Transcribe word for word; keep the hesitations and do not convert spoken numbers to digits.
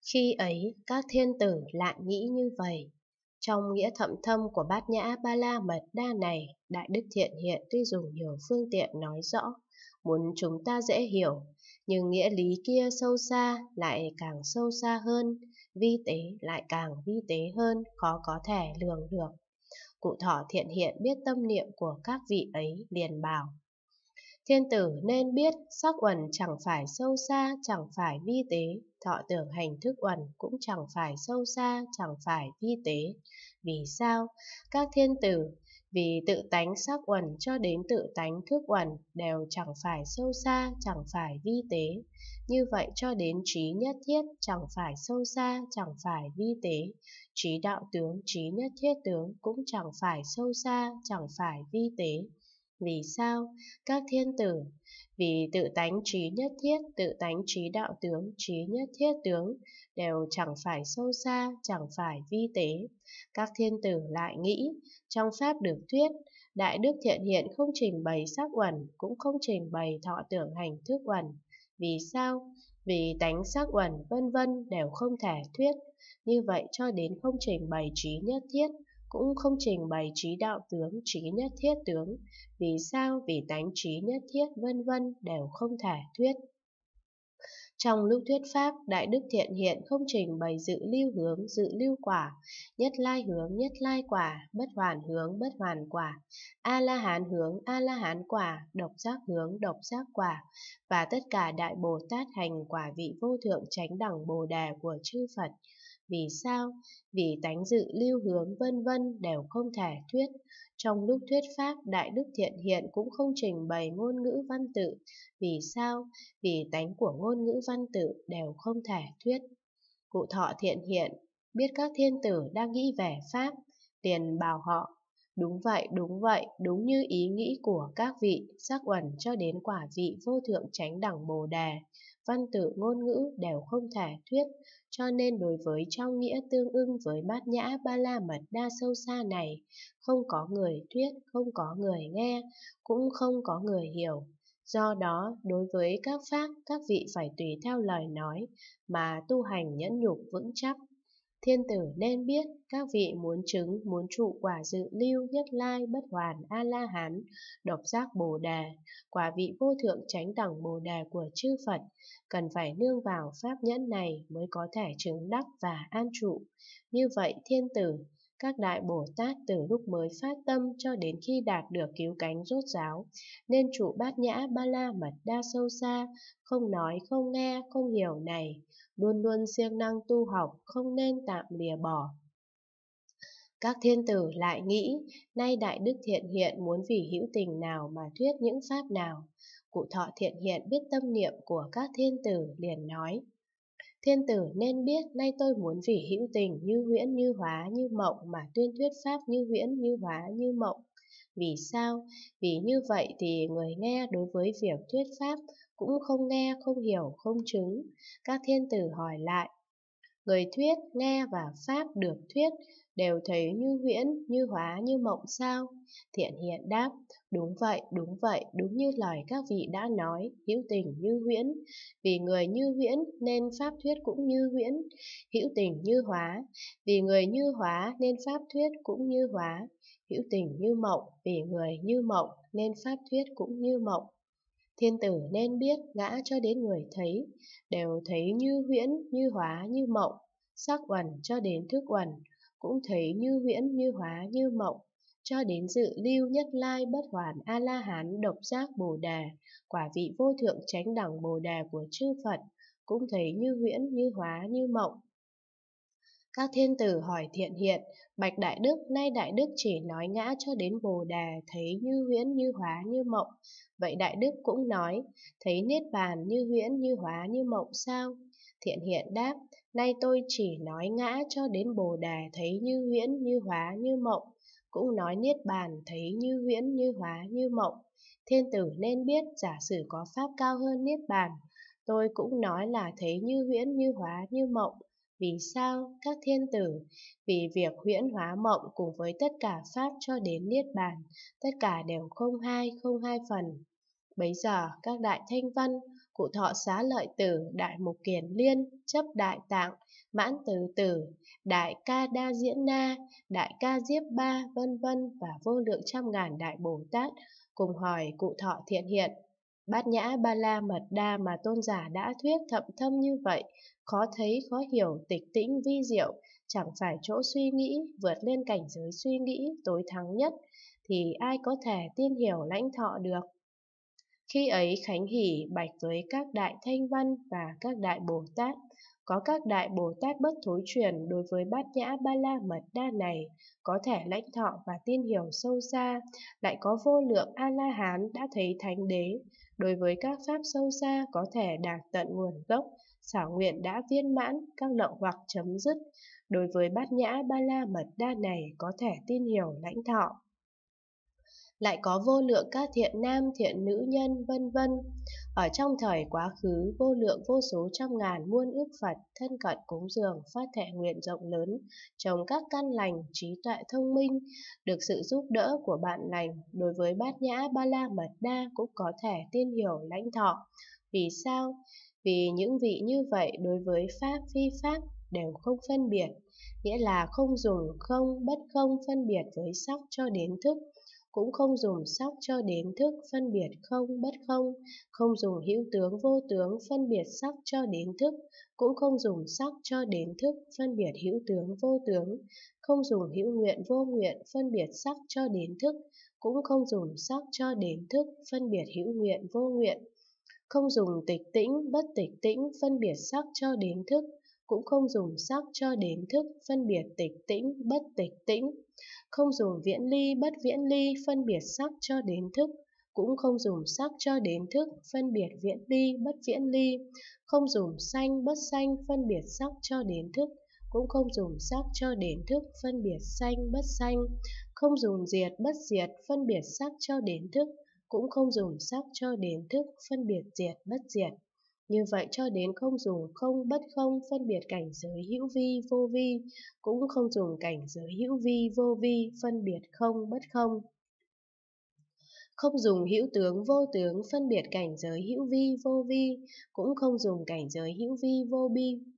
Khi ấy, các thiên tử lại nghĩ như vậy. Trong nghĩa thậm thâm của Bát Nhã Ba La Mật Đa này, Đại Đức Thiện Hiện tuy dùng nhiều phương tiện nói rõ, muốn chúng ta dễ hiểu, nhưng nghĩa lý kia sâu xa lại càng sâu xa hơn, vi tế lại càng vi tế hơn, khó có thể lường được. Cụ Thọ Thiện Hiện biết tâm niệm của các vị ấy, liền bảo: Thiên tử nên biết sắc uẩn chẳng phải sâu xa, chẳng phải vi tế, thọ tưởng hành thức uẩn cũng chẳng phải sâu xa, chẳng phải vi tế. Vì sao? Các thiên tử, vì tự tánh sắc uẩn cho đến tự tánh thức uẩn đều chẳng phải sâu xa, chẳng phải vi tế. Như vậy cho đến trí nhất thiết chẳng phải sâu xa, chẳng phải vi tế. Trí đạo tướng, trí nhất thiết tướng cũng chẳng phải sâu xa, chẳng phải vi tế. Vì sao? Các thiên tử, vì tự tánh trí nhất thiết, tự tánh trí đạo tướng, trí nhất thiết tướng đều chẳng phải sâu xa, chẳng phải vi tế. Các thiên tử lại nghĩ, trong pháp được thuyết, Đại Đức Thiện Hiện không trình bày sắc uẩn, cũng không trình bày thọ tưởng hành thức uẩn. Vì sao? Vì tánh sắc uẩn vân vân đều không thể thuyết. Như vậy cho đến không trình bày trí nhất thiết, cũng không trình bày trí đạo tướng, trí nhất thiết tướng. Vì sao? Vì tánh trí nhất thiết vân vân đều không thể thuyết. Trong lúc thuyết pháp, Đại Đức Thiện Hiện không trình bày dự lưu hướng, dự lưu quả, nhất lai hướng, nhất lai quả, bất hoàn hướng, bất hoàn quả, A-la-hán hướng, A-la-hán quả, độc giác hướng, độc giác quả, và tất cả Đại Bồ Tát hành quả vị vô thượng chánh đẳng Bồ Đề của chư Phật. Vì sao? Vì tánh dự lưu hướng vân vân đều không thể thuyết. Trong lúc thuyết pháp, Đại Đức Thiện Hiện cũng không trình bày ngôn ngữ văn tự. Vì sao? Vì tánh của ngôn ngữ văn tự đều không thể thuyết. Cụ Thọ Thiện Hiện biết các thiên tử đang nghĩ về pháp, liền bảo họ: Đúng vậy, đúng vậy, đúng như ý nghĩ của các vị, sắc uẩn cho đến quả vị vô thượng chánh đẳng Bồ Đề, văn tự ngôn ngữ đều không thể thuyết, cho nên đối với trong nghĩa tương ưng với Bát Nhã Ba La Mật Đa sâu xa này, không có người thuyết, không có người nghe, cũng không có người hiểu. Do đó, đối với các pháp, các vị phải tùy theo lời nói mà tu hành nhẫn nhục vững chắc. Thiên tử nên biết, các vị muốn chứng, muốn trụ quả dự lưu, nhất lai, bất hoàn, A-la-hán, độc giác Bồ Đề, quả vị vô thượng chánh đẳng Bồ Đề của chư Phật, cần phải nương vào pháp nhẫn này mới có thể chứng đắc và an trụ. Như vậy thiên tử, các đại Bồ Tát từ lúc mới phát tâm cho đến khi đạt được cứu cánh rốt ráo, nên trụ Bát Nhã Ba La Mật Đa sâu xa, không nói, không nghe, không hiểu này, luôn luôn siêng năng tu học, không nên tạm lìa bỏ. Các thiên tử lại nghĩ, nay Đại Đức Thiện Hiện muốn vì hữu tình nào mà thuyết những pháp nào. Cụ Thọ Thiện Hiện biết tâm niệm của các thiên tử, liền nói: Thiên tử nên biết, nay tôi muốn vì hữu tình như huyễn như hóa như mộng mà tuyên thuyết pháp như huyễn như hóa như mộng. Vì sao? Vì như vậy thì người nghe đối với việc thuyết pháp cũng không nghe, không hiểu, không chứng. Các thiên tử hỏi lại: Người thuyết, nghe và pháp được thuyết đều thấy như huyễn, như hóa, như mộng sao? Thiện Hiện đáp: Đúng vậy, đúng vậy, đúng như lời các vị đã nói, hữu tình như huyễn. Vì người như huyễn nên pháp thuyết cũng như huyễn. Hữu tình như hóa, vì người như hóa nên pháp thuyết cũng như hóa. Hữu tình như mộng, vì người như mộng nên pháp thuyết cũng như mộng. Thiên tử nên biết, gã cho đến người thấy, đều thấy như huyễn, như hóa, như mộng. Sắc uẩn cho đến thức uẩn, cũng thấy như huyễn, như hóa, như mộng. Cho đến dự lưu, nhất lai, bất hoàn, A-la-hán, độc giác Bồ Đề, quả vị vô thượng chánh đẳng Bồ Đề của chư Phật, cũng thấy như huyễn, như hóa, như mộng. Các thiên tử hỏi Thiện Hiện: Bạch Đại Đức, nay Đại Đức chỉ nói ngã cho đến Bồ Đề thấy như huyễn, như hóa, như mộng. Vậy Đại Đức cũng nói thấy Niết Bàn như huyễn, như hóa, như mộng sao? Thiện Hiện đáp: Nay tôi chỉ nói ngã cho đến Bồ Đề thấy như huyễn, như hóa, như mộng, cũng nói Niết Bàn thấy như huyễn, như hóa, như mộng. Thiên tử nên biết, giả sử có pháp cao hơn Niết Bàn, tôi cũng nói là thấy như huyễn, như hóa, như mộng. Vì sao? Các thiên tử, vì việc huyễn hóa mộng cùng với tất cả pháp cho đến Niết Bàn, tất cả đều không hai, không hai phần. Bấy giờ các đại thanh văn Cụ Thọ Xá Lợi Tử, Đại Mục Kiền Liên, Chấp Đại Tạng, Mãn Từ Tử, Đại Ca Đa Diễn Na, Đại Ca Diếp Ba, vân vân và vô lượng trăm ngàn đại Bồ Tát cùng hỏi Cụ Thọ Thiện Hiện: Bát Nhã Ba La Mật Đa mà tôn giả đã thuyết thậm thâm như vậy, khó thấy khó hiểu, tịch tĩnh vi diệu, chẳng phải chỗ suy nghĩ, vượt lên cảnh giới suy nghĩ tối thắng nhất, thì ai có thể tin hiểu lãnh thọ được. Khi ấy Khánh Hỷ bạch với các đại Thanh Văn và các đại Bồ Tát: có các đại Bồ Tát bất thối truyền đối với Bát Nhã Ba La Mật Đa này có thể lãnh thọ và tin hiểu sâu xa, lại có vô lượng A-la-hán đã thấy Thánh Đế đối với các pháp sâu xa có thể đạt tận nguồn gốc, xảo nguyện đã viên mãn, các lậu hoặc chấm dứt, đối với Bát Nhã Ba La Mật Đa này có thể tin hiểu lãnh thọ. Lại có vô lượng các thiện nam thiện nữ nhân vân vân. Ở trong thời quá khứ, vô lượng vô số trăm ngàn muôn ức Phật thân cận cúng dường phát thệ nguyện rộng lớn, trồng các căn lành, trí tuệ thông minh, được sự giúp đỡ của bạn lành, đối với Bát Nhã Ba La Mật Đa cũng có thể tin hiểu lãnh thọ. Vì sao? Vì những vị như vậy đối với pháp phi pháp đều không phân biệt, nghĩa là không dùng không bất không phân biệt với sắc cho đến thức, cũng không dùng sắc cho đến thức phân biệt không bất không, không dùng hữu tướng vô tướng phân biệt sắc cho đến thức, cũng không dùng sắc cho đến thức phân biệt hữu tướng vô tướng, không dùng hữu nguyện vô nguyện phân biệt sắc cho đến thức, cũng không dùng sắc cho đến thức phân biệt hữu nguyện vô nguyện, không dùng tịch tĩnh bất tịch tĩnh phân biệt sắc cho đến thức, cũng không dùng sắc cho đến thức phân biệt tịch tĩnh bất tịch tĩnh, không dùng viễn ly bất viễn ly phân biệt sắc cho đến thức, cũng không dùng sắc cho đến thức phân biệt viễn ly bất viễn ly, không dùng sanh bất sanh phân biệt sắc cho đến thức, cũng không dùng sắc cho đến thức phân biệt sanh bất sanh, không dùng diệt bất diệt phân biệt sắc cho đến thức, cũng không dùng sắc cho đến thức phân biệt diệt bất diệt. Như vậy cho đến không dùng không bất không phân biệt cảnh giới hữu vi vô vi, cũng không dùng cảnh giới hữu vi vô vi phân biệt không bất không. Không dùng hữu tướng vô tướng phân biệt cảnh giới hữu vi vô vi, cũng không dùng cảnh giới hữu vi vô bi